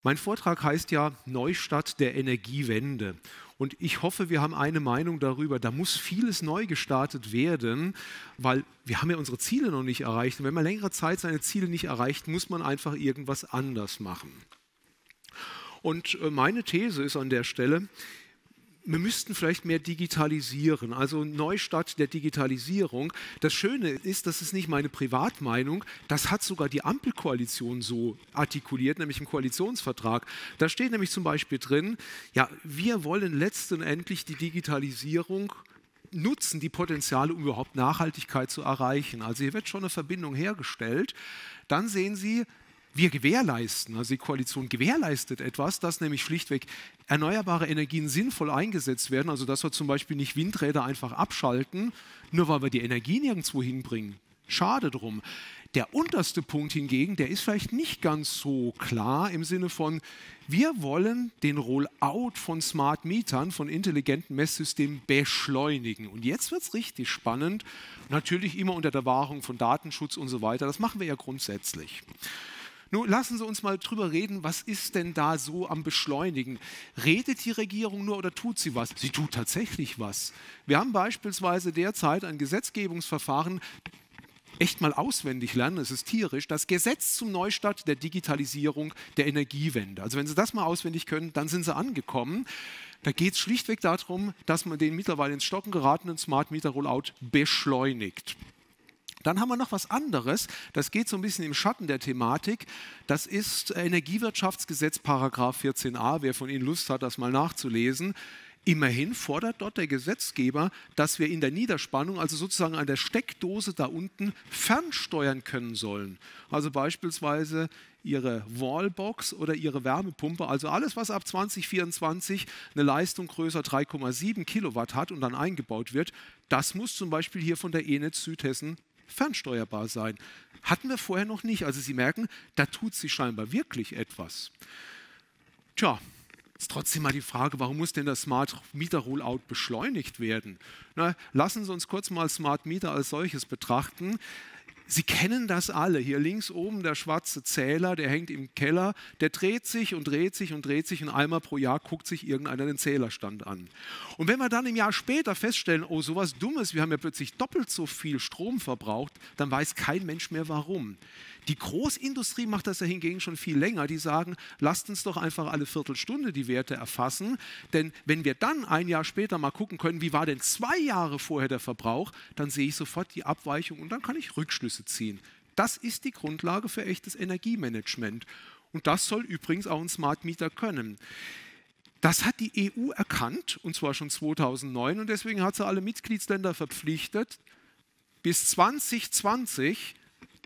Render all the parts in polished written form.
Mein Vortrag heißt ja Neustart der Energiewende. Und ich hoffe, wir haben eine Meinung darüber, da muss vieles neu gestartet werden, weil wir haben ja unsere Ziele noch nicht erreicht. Und wenn man längere Zeit seine Ziele nicht erreicht, muss man einfach irgendwas anders machen. Und meine These ist an der Stelle, wir müssten vielleicht mehr digitalisieren, also Neustart der Digitalisierung. Das Schöne ist, das ist nicht meine Privatmeinung, das hat sogar die Ampelkoalition so artikuliert, nämlich im Koalitionsvertrag. Da steht nämlich zum Beispiel drin, ja, wir wollen letztendlich die Digitalisierung nutzen, die Potenziale, um überhaupt Nachhaltigkeit zu erreichen. Also hier wird schon eine Verbindung hergestellt. Dann sehen Sie, wir gewährleisten, also die Koalition gewährleistet etwas, dass nämlich schlichtweg erneuerbare Energien sinnvoll eingesetzt werden, also dass wir zum Beispiel nicht Windräder einfach abschalten, nur weil wir die Energie nirgendwo hinbringen. Schade drum. Der unterste Punkt hingegen, der ist vielleicht nicht ganz so klar im Sinne von, wir wollen den Rollout von Smart Metern, von intelligenten Messsystemen beschleunigen. Und jetzt wird es richtig spannend, natürlich immer unter der Wahrung von Datenschutz und so weiter. Das machen wir ja grundsätzlich. Nun lassen Sie uns mal drüber reden, was ist denn da so am Beschleunigen? Redet die Regierung nur oder tut sie was? Sie tut tatsächlich was. Wir haben beispielsweise derzeit ein Gesetzgebungsverfahren, echt mal auswendig lernen, es ist tierisch, das Gesetz zum Neustart der Digitalisierung der Energiewende. Also wenn Sie das mal auswendig können, dann sind Sie angekommen. Da geht es schlichtweg darum, dass man den mittlerweile ins Stocken geratenen Smart Meter Rollout beschleunigt. Dann haben wir noch was anderes, das geht so ein bisschen im Schatten der Thematik. Das ist Energiewirtschaftsgesetz Paragraph 14a, wer von Ihnen Lust hat, das mal nachzulesen. Immerhin fordert dort der Gesetzgeber, dass wir in der Niederspannung, also sozusagen an der Steckdose da unten, fernsteuern können sollen. Also beispielsweise Ihre Wallbox oder Ihre Wärmepumpe, also alles, was ab 2024 eine Leistung größer 3,7 Kilowatt hat und dann eingebaut wird, das muss zum Beispiel hier von der E-Netz Südhessen fernsteuerbar sein. Hatten wir vorher noch nicht. Also Sie merken, da tut sich scheinbar wirklich etwas. Tja, ist trotzdem mal die Frage, warum muss denn das Smart Meter Rollout beschleunigt werden? Na, lassen Sie uns kurz mal Smart Meter als solches betrachten. Sie kennen das alle. Hier links oben der schwarze Zähler, der hängt im Keller, der dreht sich und dreht sich und dreht sich und einmal pro Jahr guckt sich irgendeiner den Zählerstand an. Und wenn wir dann im Jahr später feststellen, oh, sowas Dummes, wir haben ja plötzlich doppelt so viel Strom verbraucht, dann weiß kein Mensch mehr warum. Die Großindustrie macht das ja hingegen schon viel länger. Die sagen, lasst uns doch einfach alle Viertelstunde die Werte erfassen. Denn wenn wir dann ein Jahr später mal gucken können, wie war denn 2 Jahre vorher der Verbrauch, dann sehe ich sofort die Abweichung und dann kann ich Rückschlüsse ziehen. Das ist die Grundlage für echtes Energiemanagement. Und das soll übrigens auch ein Smart Meter können. Das hat die EU erkannt, und zwar schon 2009. Und deswegen hat sie alle Mitgliedsländer verpflichtet, bis 2020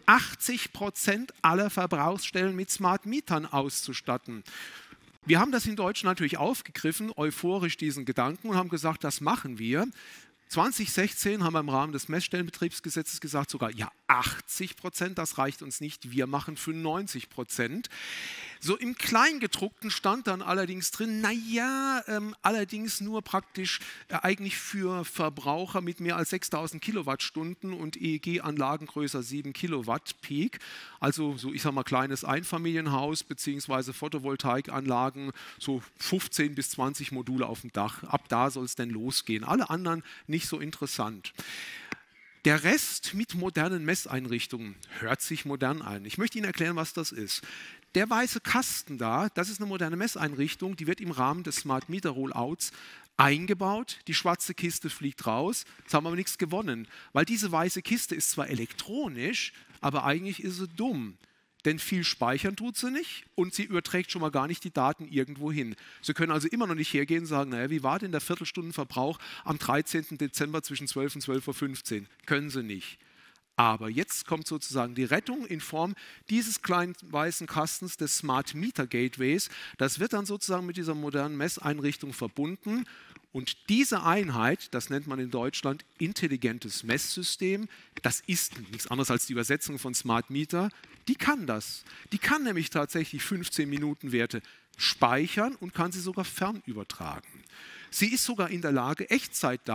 80% aller Verbrauchsstellen mit Smart Metern auszustatten. Wir haben das in Deutschland natürlich aufgegriffen, euphorisch diesen Gedanken und haben gesagt, das machen wir. 2016 haben wir im Rahmen des Messstellenbetriebsgesetzes gesagt, sogar ja 80%, das reicht uns nicht, wir machen 95%. So im Kleingedruckten stand dann allerdings drin, naja, allerdings nur praktisch eigentlich für Verbraucher mit mehr als 6000 Kilowattstunden und EEG-Anlagen größer 7 Kilowatt Peak. Also so, ich sage mal, kleines Einfamilienhaus bzw. Photovoltaikanlagen, so 15 bis 20 Module auf dem Dach. Ab da soll es denn losgehen. Alle anderen nicht so interessant. Der Rest mit modernen Messeinrichtungen hört sich modern an. Ich möchte Ihnen erklären, was das ist. Der weiße Kasten da, das ist eine moderne Messeinrichtung, die wird im Rahmen des Smart Meter Rollouts eingebaut. Die schwarze Kiste fliegt raus. Jetzt haben wir aber nichts gewonnen, weil diese weiße Kiste ist zwar elektronisch, aber eigentlich ist sie dumm. Denn viel speichern tut sie nicht und sie überträgt schon mal gar nicht die Daten irgendwo hin. Sie können also immer noch nicht hergehen und sagen, naja, wie war denn der Viertelstundenverbrauch am 13. Dezember zwischen 12 und 12:15 Uhr? Können sie nicht. Aber jetzt kommt sozusagen die Rettung in Form dieses kleinen weißen Kastens des Smart Meter Gateways. Das wird dann sozusagen mit dieser modernen Messeinrichtung verbunden. Und diese Einheit, das nennt man in Deutschland intelligentes Messsystem, das ist nichts anderes als die Übersetzung von Smart Meter, die kann das. Die kann nämlich tatsächlich 15 Minuten Werte speichern und kann sie sogar fernübertragen. Sie ist sogar in der Lage,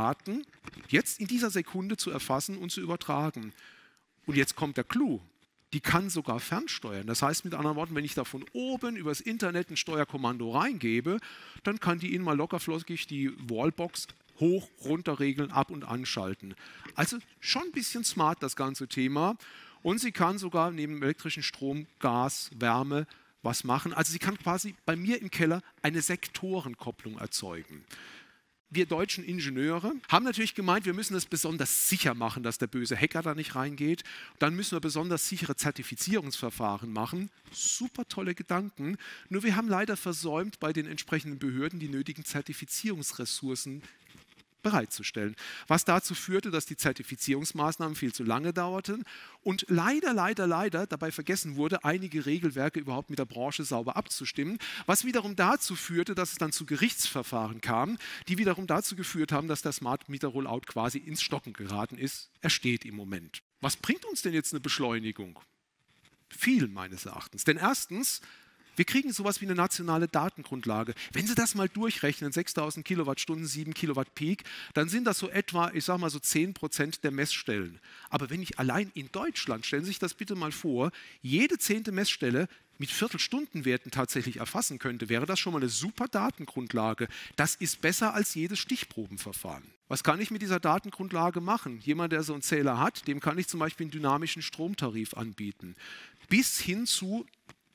Echtzeitdaten jetzt in dieser Sekunde zu erfassen und zu übertragen. Und jetzt kommt der Clou. die kann sogar fernsteuern. Das heißt mit anderen Worten, wenn ich da von oben übers Internet ein Steuerkommando reingebe, dann kann die Ihnen mal lockerflockig die Wallbox hoch, runter regeln, ab- und anschalten. Also schon ein bisschen smart das ganze Thema. Und sie kann sogar neben elektrischen Strom, Gas, Wärme was machen. Also sie kann quasi bei mir im Keller eine Sektorenkopplung erzeugen. Wir deutschen Ingenieure haben natürlich gemeint, wir müssen es besonders sicher machen, dass der böse Hacker da nicht reingeht. Dann müssen wir besonders sichere Zertifizierungsverfahren machen. Super tolle Gedanken. Nur wir haben leider versäumt, bei den entsprechenden Behörden die nötigen Zertifizierungsressourcen bereitzustellen. Was dazu führte, dass die Zertifizierungsmaßnahmen viel zu lange dauerten und leider dabei vergessen wurde, einige Regelwerke überhaupt mit der Branche sauber abzustimmen, was wiederum dazu führte, dass es dann zu Gerichtsverfahren kam, die wiederum dazu geführt haben, dass der Smart Meter Rollout quasi ins Stocken geraten ist. Er steht im Moment. Was bringt uns denn jetzt eine Beschleunigung? Viel meines Erachtens. Denn erstens, wir kriegen sowas wie eine nationale Datengrundlage. Wenn Sie das mal durchrechnen, 6000 Kilowattstunden, 7 Kilowatt Peak, dann sind das so etwa, ich sage mal so 10% der Messstellen. Aber wenn ich allein in Deutschland, stellen Sie sich das bitte mal vor, jede 10. Messstelle mit Viertelstundenwerten tatsächlich erfassen könnte, wäre das schon mal eine super Datengrundlage. Das ist besser als jedes Stichprobenverfahren. Was kann ich mit dieser Datengrundlage machen? Jemand, der so einen Zähler hat, dem kann ich zum Beispiel einen dynamischen Stromtarif anbieten. Bis hin zu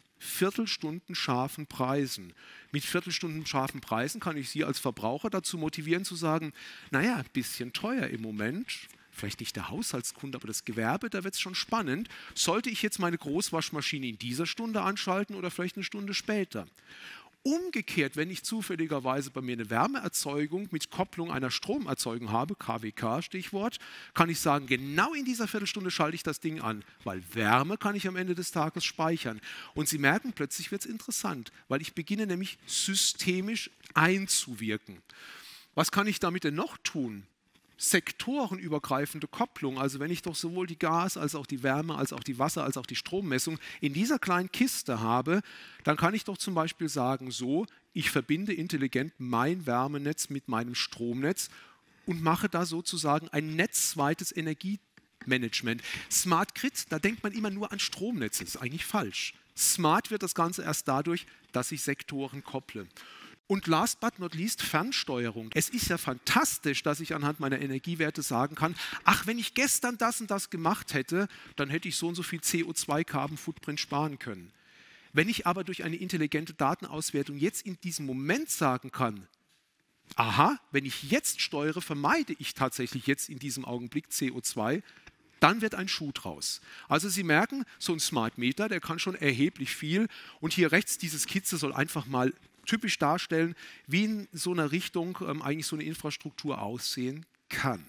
viertelstundenscharfen Preisen. Mit viertelstundenscharfen Preisen kann ich Sie als Verbraucher dazu motivieren zu sagen, naja, ein bisschen teuer im Moment, vielleicht nicht der Haushaltskunde, aber das Gewerbe, da wird es schon spannend. Sollte ich jetzt meine Großwaschmaschine in dieser Stunde anschalten oder vielleicht eine Stunde später? Umgekehrt, wenn ich zufälligerweise bei mir eine Wärmeerzeugung mit Kopplung einer Stromerzeugung habe, KWK Stichwort, kann ich sagen, genau in dieser Viertelstunde schalte ich das Ding an, weil Wärme kann ich am Ende des Tages speichern. Und Sie merken, plötzlich wird es interessant, weil ich beginne nämlich systemisch einzuwirken. Was kann ich damit denn noch tun? Sektorenübergreifende Kopplung, also wenn ich doch sowohl die Gas- als auch die Wärme, als auch die Wasser-, als auch die Strommessung in dieser kleinen Kiste habe, dann kann ich doch zum Beispiel sagen, so, ich verbinde intelligent mein Wärmenetz mit meinem Stromnetz und mache da sozusagen ein netzweites Energiemanagement. Smart Grid, da denkt man immer nur an Stromnetze, das ist eigentlich falsch. Smart wird das Ganze erst dadurch, dass ich Sektoren kopple. Und last but not least, Fernsteuerung. Es ist ja fantastisch, dass ich anhand meiner Energiewerte sagen kann, ach, wenn ich gestern das und das gemacht hätte, dann hätte ich so und so viel CO2-Carbon-Footprint sparen können. Wenn ich aber durch eine intelligente Datenauswertung jetzt in diesem Moment sagen kann, aha, wenn ich jetzt steuere, vermeide ich tatsächlich jetzt in diesem Augenblick CO2, dann wird ein Schuh draus. Also Sie merken, so ein Smart Meter, der kann schon erheblich viel. Und hier rechts, diese Skizze soll einfach mal typisch darstellen, wie in so einer Richtung eigentlich so eine Infrastruktur aussehen kann.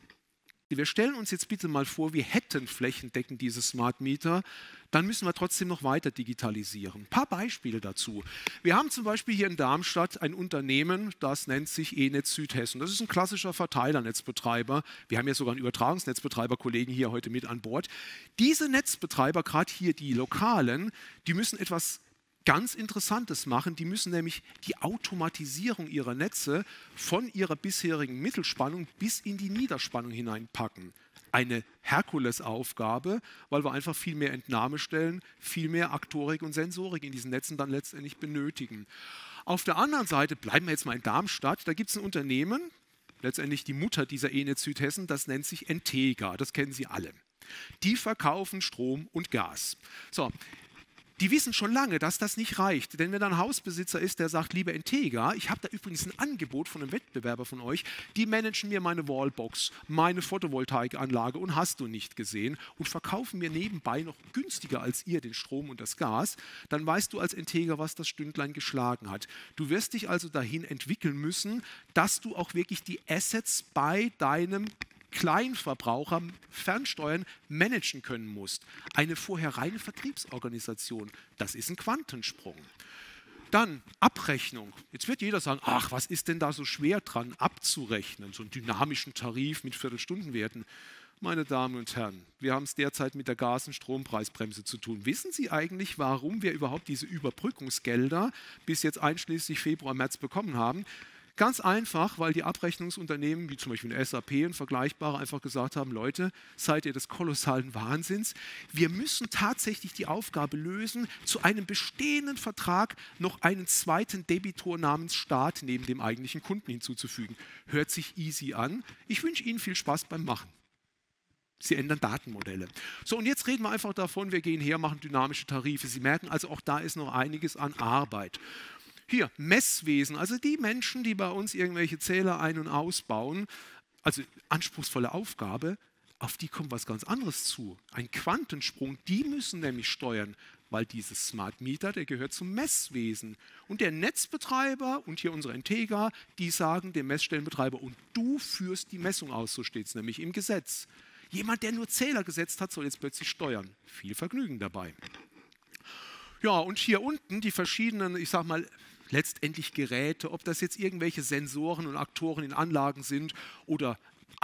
Wir stellen uns jetzt bitte mal vor, wir hätten flächendeckend diese Smart Meter, dann müssen wir trotzdem noch weiter digitalisieren. Ein paar Beispiele dazu. Wir haben zum Beispiel hier in Darmstadt ein Unternehmen, das nennt sich E-Netz Südhessen. Das ist ein klassischer Verteilernetzbetreiber. Wir haben ja sogar einen Übertragungsnetzbetreiber-Kollegen hier heute mit an Bord. Diese Netzbetreiber, gerade hier die lokalen, die müssen etwas ganz Interessantes machen. Die müssen nämlich die Automatisierung ihrer Netze von ihrer bisherigen Mittelspannung bis in die Niederspannung hineinpacken. Eine Herkulesaufgabe, weil wir einfach viel mehr Entnahmestellen, viel mehr Aktorik und Sensorik in diesen Netzen dann letztendlich benötigen. Auf der anderen Seite, bleiben wir jetzt mal in Darmstadt, da gibt es ein Unternehmen, letztendlich die Mutter dieser E-Netz Südhessen, das nennt sich Entega, das kennen Sie alle. Die verkaufen Strom und Gas. So. Die wissen schon lange, dass das nicht reicht. Denn wenn da ein Hausbesitzer ist, der sagt, liebe Entega, ich habe da übrigens ein Angebot von einem Wettbewerber von euch, die managen mir meine Wallbox, meine Photovoltaikanlage und hast du nicht gesehen und verkaufen mir nebenbei noch günstiger als ihr den Strom und das Gas, dann weißt du als Entega, was das Stündlein geschlagen hat. Du wirst dich also dahin entwickeln müssen, dass du auch wirklich die Assets bei deinem Kleinverbraucher fernsteuern, managen können musst. Eine vorher reine Vertriebsorganisation, das ist ein Quantensprung. Dann Abrechnung. Jetzt wird jeder sagen, ach, was ist denn da so schwer dran abzurechnen? So einen dynamischen Tarif mit Viertelstundenwerten. Meine Damen und Herren, wir haben es derzeit mit der Gas- und Strompreisbremse zu tun. Wissen Sie eigentlich, warum wir überhaupt diese Überbrückungsgelder bis jetzt einschließlich Februar, März bekommen haben? Ganz einfach, weil die Abrechnungsunternehmen, wie zum Beispiel eine SAP und vergleichbare, einfach gesagt haben, Leute, seid ihr des kolossalen Wahnsinns? Wir müssen tatsächlich die Aufgabe lösen, zu einem bestehenden Vertrag noch einen zweiten Debitor namens Staat neben dem eigentlichen Kunden hinzuzufügen. Hört sich easy an. Ich wünsche Ihnen viel Spaß beim Machen. Sie ändern Datenmodelle. So, und jetzt reden wir einfach davon, wir gehen her, machen dynamische Tarife. Sie merken also, auch da ist noch einiges an Arbeit. Hier, Messwesen, also die Menschen, die bei uns irgendwelche Zähler ein- und ausbauen, also anspruchsvolle Aufgabe, auf die kommt was ganz anderes zu. Ein Quantensprung, die müssen nämlich steuern, weil dieses Smart Meter, der gehört zum Messwesen. Und der Netzbetreiber und hier unsere Integra, die sagen dem Messstellenbetreiber, und du führst die Messung aus, so steht es nämlich im Gesetz. Jemand, der nur Zähler gesetzt hat, soll jetzt plötzlich steuern. Viel Vergnügen dabei. Ja, und hier unten die verschiedenen, ich sag mal, letztendlich Geräte, ob das jetzt irgendwelche Sensoren und Aktoren in Anlagen sind oder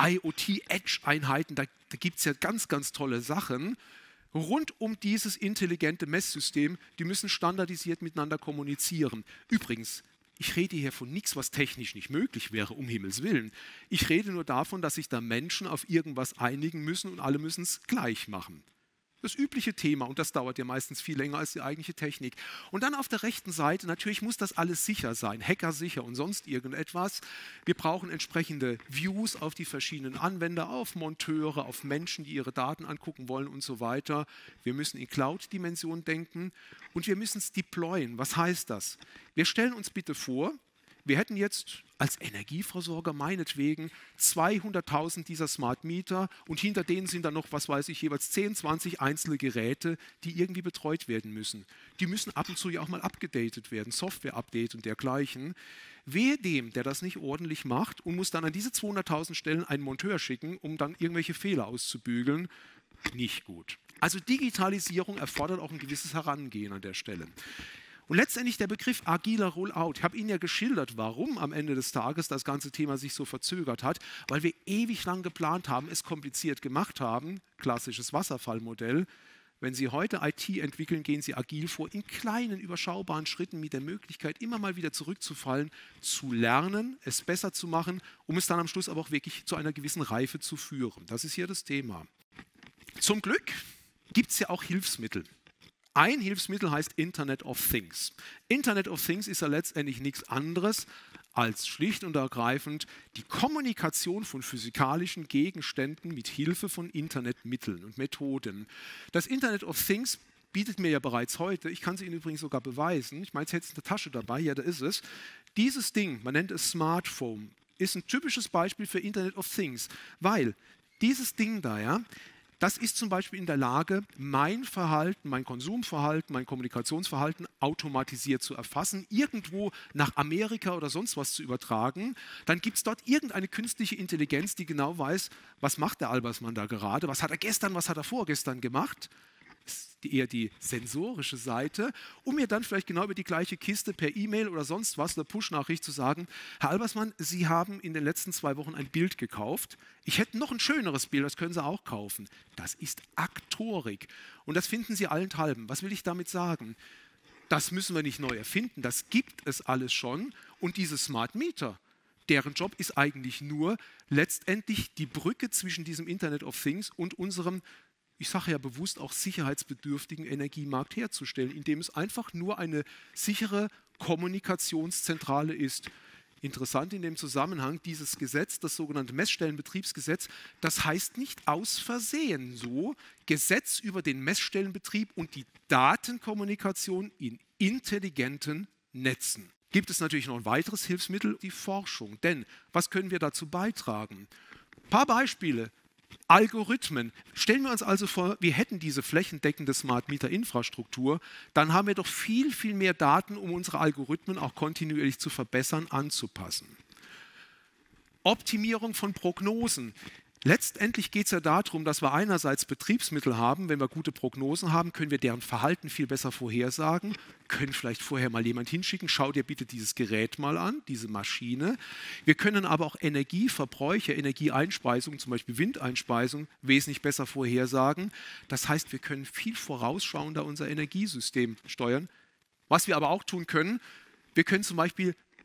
IoT-Edge-Einheiten, da gibt es ja ganz, ganz tolle Sachen. Rund um dieses intelligente Messsystem, die müssen standardisiert miteinander kommunizieren. Übrigens, ich rede hier von nichts, was technisch nicht möglich wäre, um Himmels Willen. Ich rede nur davon, dass sich da Menschen auf irgendwas einigen müssen und alle müssen es gleich machen. Das übliche Thema, und das dauert ja meistens viel länger als die eigentliche Technik. Und dann auf der rechten Seite, natürlich muss das alles sicher sein, hackersicher und sonst irgendetwas. Wir brauchen entsprechende Views auf die verschiedenen Anwender, auf Monteure, auf Menschen, die ihre Daten angucken wollen und so weiter. Wir müssen in Cloud-Dimensionen denken und wir müssen es deployen. Was heißt das? Wir stellen uns bitte vor, wir hätten jetzt als Energieversorger meinetwegen 200.000 dieser Smart Meter und hinter denen sind dann noch, was weiß ich, jeweils 10, 20 einzelne Geräte, die irgendwie betreut werden müssen. Die müssen ab und zu ja auch mal abgedatet werden, Software-Update und dergleichen. Wehe dem, der das nicht ordentlich macht und muss dann an diese 200.000 Stellen einen Monteur schicken, um dann irgendwelche Fehler auszubügeln, nicht gut. Also Digitalisierung erfordert auch ein gewisses Herangehen an der Stelle. Und letztendlich der Begriff agiler Rollout. Ich habe Ihnen ja geschildert, warum am Ende des Tages das ganze Thema sich so verzögert hat, weil wir ewig lang geplant haben, es kompliziert gemacht haben, klassisches Wasserfallmodell. Wenn Sie heute IT entwickeln, gehen Sie agil vor, in kleinen, überschaubaren Schritten mit der Möglichkeit, immer mal wieder zurückzufallen, zu lernen, es besser zu machen, um es dann am Schluss aber auch wirklich zu einer gewissen Reife zu führen. Das ist hier das Thema. Zum Glück gibt es ja auch Hilfsmittel. Ein Hilfsmittel heißt Internet of Things. Internet of Things ist ja letztendlich nichts anderes als schlicht und ergreifend die Kommunikation von physikalischen Gegenständen mit Hilfe von Internetmitteln und Methoden. Das Internet of Things bietet mir ja bereits heute, ich kann es Ihnen übrigens sogar beweisen, ich meine, jetzt hätte es eine Tasche dabei, ja, da ist es. Dieses Ding, man nennt es Smartphone, ist ein typisches Beispiel für Internet of Things, weil dieses Ding da, ja, das ist zum Beispiel in der Lage, mein Verhalten, mein Konsumverhalten, mein Kommunikationsverhalten automatisiert zu erfassen, irgendwo nach Amerika oder sonst was zu übertragen. Dann gibt es dort irgendeine künstliche Intelligenz, die genau weiß, was macht der Albersmann da gerade, was hat er gestern, was hat er vorgestern gemacht. Das ist eher die sensorische Seite, um mir dann vielleicht genau über die gleiche Kiste per E-Mail oder sonst was, eine Push-Nachricht zu sagen, Herr Albersmann, Sie haben in den letzten 2 Wochen ein Bild gekauft. Ich hätte noch ein schöneres Bild, das können Sie auch kaufen. Das ist Aktorik. Und das finden Sie allenthalben. Was will ich damit sagen? Das müssen wir nicht neu erfinden, das gibt es alles schon. Und diese Smart Meter, deren Job ist eigentlich nur letztendlich die Brücke zwischen diesem Internet of Things und unserem, ich sage ja bewusst auch sicherheitsbedürftigen Energiemarkt herzustellen, indem es einfach nur eine sichere Kommunikationszentrale ist. Interessant in dem Zusammenhang, dieses Gesetz, das sogenannte Messstellenbetriebsgesetz, das heißt nicht aus Versehen so, Gesetz über den Messstellenbetrieb und die Datenkommunikation in intelligenten Netzen. Gibt es natürlich noch ein weiteres Hilfsmittel, die Forschung. Denn was können wir dazu beitragen? Ein paar Beispiele. Algorithmen. Stellen wir uns also vor, wir hätten diese flächendeckende Smart Meter Infrastruktur, dann haben wir doch viel, viel mehr Daten, um unsere Algorithmen auch kontinuierlich zu verbessern, anzupassen. Optimierung von Prognosen. Letztendlich geht es ja darum, dass wir einerseits Betriebsmittel haben, wenn wir gute Prognosen haben, können wir deren Verhalten viel besser vorhersagen, können vielleicht vorher mal jemand hinschicken, schau dir bitte dieses Gerät mal an, diese Maschine. Wir können aber auch Energieverbräuche, Energieeinspeisung, zum Beispiel Windeinspeisung, wesentlich besser vorhersagen. Das heißt, wir können viel vorausschauender unser Energiesystem steuern. Was wir aber auch tun können, wir können zum Beispiel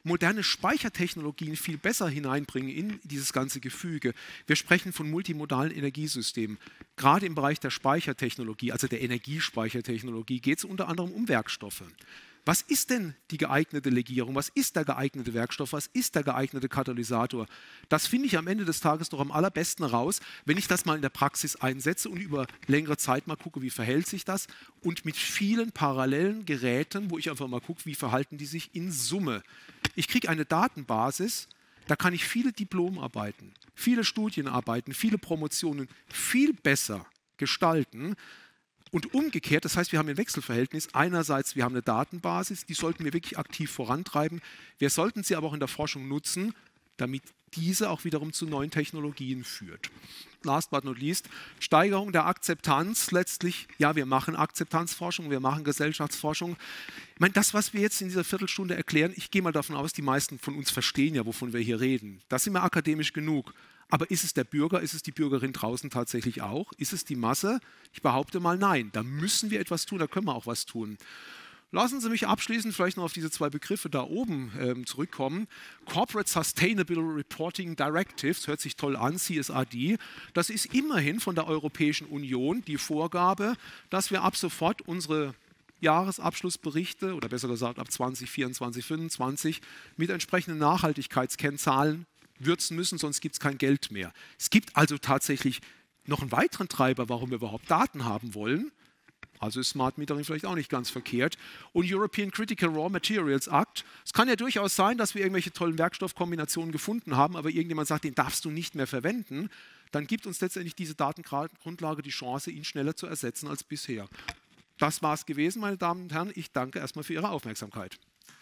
moderne Speichertechnologien viel besser hineinbringen in dieses ganze Gefüge. Wir sprechen von multimodalen Energiesystemen. Gerade im Bereich der Speichertechnologie, also der Energiespeichertechnologie, geht es unter anderem um Werkstoffe. Was ist denn die geeignete Legierung? Was ist der geeignete Werkstoff? Was ist der geeignete Katalysator? Das finde ich am Ende des Tages doch am allerbesten raus, wenn ich das mal in der Praxis einsetze und über längere Zeit mal gucke, wie verhält sich das und mit vielen parallelen Geräten, wo ich einfach mal gucke, wie verhalten die sich in Summe. Ich kriege eine Datenbasis, da kann ich viele Diplomarbeiten, viele Studienarbeiten, viele Promotionen viel besser gestalten. Und umgekehrt, das heißt, wir haben ein Wechselverhältnis. Einerseits, wir haben eine Datenbasis, die sollten wir wirklich aktiv vorantreiben. Wir sollten sie aber auch in der Forschung nutzen, damit diese auch wiederum zu neuen Technologien führt. Last but not least, Steigerung der Akzeptanz. Letztlich, ja, wir machen Akzeptanzforschung, wir machen Gesellschaftsforschung. Ich meine, das, was wir jetzt in dieser Viertelstunde erklären, ich gehe mal davon aus, die meisten von uns verstehen ja, wovon wir hier reden. Das sind wir akademisch genug. Aber ist es der Bürger, ist es die Bürgerin draußen tatsächlich auch? Ist es die Masse? Ich behaupte mal nein. Da müssen wir etwas tun, da können wir auch was tun. Lassen Sie mich abschließend vielleicht noch auf diese zwei Begriffe da oben zurückkommen. Corporate Sustainable Reporting Directives, hört sich toll an, CSRD. Das ist immerhin von der Europäischen Union die Vorgabe, dass wir ab sofort unsere Jahresabschlussberichte oder besser gesagt ab 2024, 2025 mit entsprechenden Nachhaltigkeitskennzahlen würzen müssen, sonst gibt es kein Geld mehr. Es gibt also tatsächlich noch einen weiteren Treiber, warum wir überhaupt Daten haben wollen. Also ist Smart Metering vielleicht auch nicht ganz verkehrt. Und European Critical Raw Materials Act. Es kann ja durchaus sein, dass wir irgendwelche tollen Werkstoffkombinationen gefunden haben, aber irgendjemand sagt, den darfst du nicht mehr verwenden. Dann gibt uns letztendlich diese Datengrundlage die Chance, ihn schneller zu ersetzen als bisher. Das war es gewesen, meine Damen und Herren. Ich danke erstmal für Ihre Aufmerksamkeit.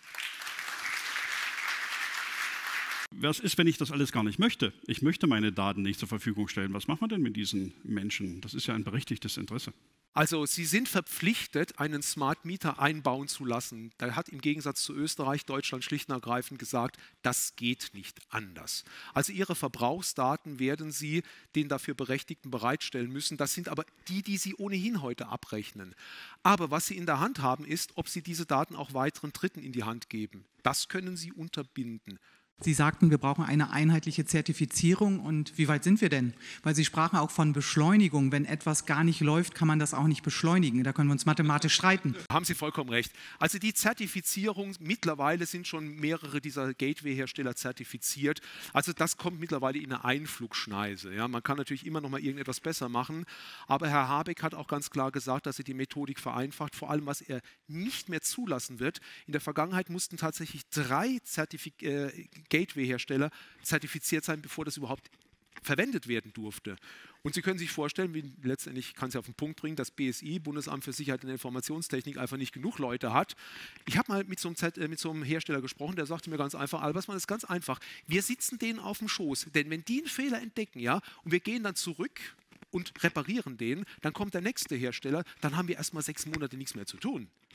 Was ist, wenn ich das alles gar nicht möchte? Ich möchte meine Daten nicht zur Verfügung stellen. Was machen wir denn mit diesen Menschen? Das ist ja ein berechtigtes Interesse. Also Sie sind verpflichtet, einen Smart Meter einbauen zu lassen. Da hat im Gegensatz zu Österreich Deutschland schlicht und ergreifend gesagt, das geht nicht anders. Also Ihre Verbrauchsdaten werden Sie den dafür Berechtigten bereitstellen müssen. Das sind aber die, die Sie ohnehin heute abrechnen. Aber was Sie in der Hand haben, ist, ob Sie diese Daten auch weiteren Dritten in die Hand geben. Das können Sie unterbinden. Sie sagten, wir brauchen eine einheitliche Zertifizierung. Und wie weit sind wir denn? Weil Sie sprachen auch von Beschleunigung. Wenn etwas gar nicht läuft, kann man das auch nicht beschleunigen. Da können wir uns mathematisch streiten. Haben Sie vollkommen recht. Also die Zertifizierung, mittlerweile sind schon mehrere dieser Gateway-Hersteller zertifiziert. Also das kommt mittlerweile in eine Einflugschneise. Ja, man kann natürlich immer noch mal irgendetwas besser machen. Aber Herr Habeck hat auch ganz klar gesagt, dass er die Methodik vereinfacht. Vor allem, was er nicht mehr zulassen wird. In der Vergangenheit mussten tatsächlich 3 Gateway-Hersteller zertifiziert sein, bevor das überhaupt verwendet werden durfte. Und Sie können sich vorstellen, wie letztendlich, kann es ja auf den Punkt bringen, dass BSI, Bundesamt für Sicherheit in der Informationstechnik, einfach nicht genug Leute hat. Ich habe mal mit so einem Hersteller gesprochen, der sagte mir ganz einfach, Albersmann, das ist ganz einfach, wir sitzen denen auf dem Schoß, denn wenn die einen Fehler entdecken, ja, und wir gehen dann zurück und reparieren den, dann kommt der nächste Hersteller, dann haben wir erstmal 6 Monate nichts mehr zu tun.